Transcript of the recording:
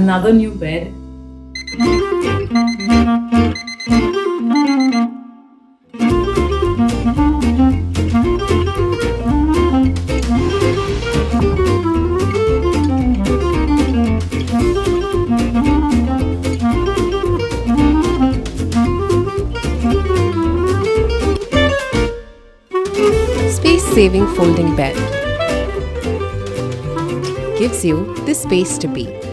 another new bed. Space-saving folding bed gives you the space to be.